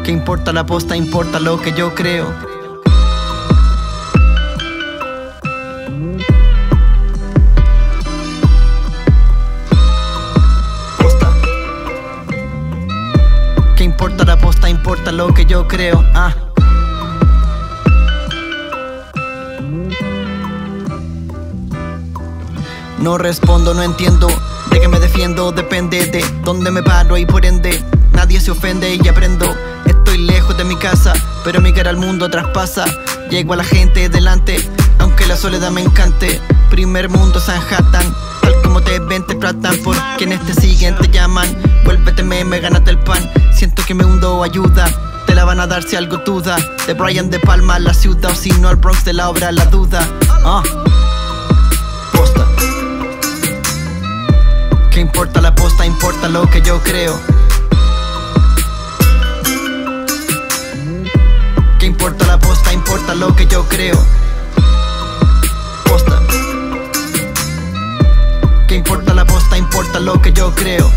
¿Qué importa la posta? Importa lo que yo creo. Posta. ¿Qué importa la posta? Importa lo que yo creo. No respondo, no entiendo de qué me defiendo, depende de dónde me paro y por ende nadie se ofende y aprendo. Estoy lejos de mi casa, pero mi cara al mundo traspasa. Llego a la gente delante, aunque la soledad me encante. Primer mundo Sanhattan, tal como te ven te tratan. Por quienes te siguen te llaman. Vuélvete meme, gánate el pan. Siento que me hundo, ayuda. Te la van a dar si algo duda. De Brian De Palma la ciudad, o si no al Bronx de la obra la duda. Posta. ¿Qué importa la posta? Importa lo que yo creo. ¿Qué importa la posta? Importa lo que yo creo. Posta. ¿Qué importa la posta? Importa lo que yo creo.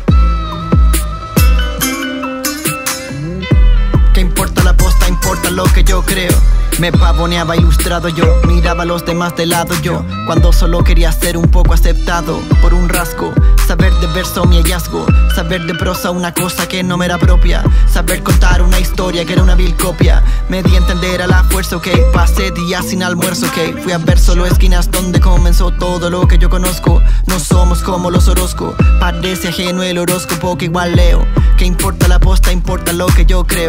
¿Qué importa la posta? Importa lo que yo creo. Me pavoneaba ilustrado yo, miraba a los demás de lado yo, cuando solo quería ser un poco aceptado por un rasgo. Saber de verso mi hallazgo, saber de prosa una cosa que no me era propia, saber contar una historia que era una vil copia. Me di a entender a la fuerza, ok, pasé días sin almuerzo, ok. Fui a ver solo esquinas donde comenzó todo lo que yo conozco. No somos como los Orozco, parece ajeno el horóscopo que igual leo. ¿Qué importa la posta? Importa lo que yo creo.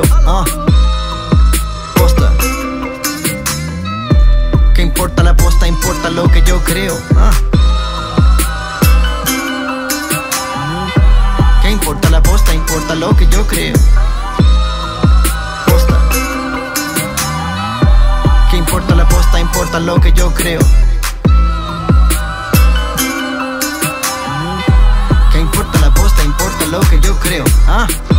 Posta. ¿Qué importa la posta? Importa lo que yo creo. ¿Qué importa la posta? Importa lo que yo creo. Posta. ¿Qué importa la posta? Importa lo que yo creo. ¿Qué importa la posta? Importa lo que yo creo.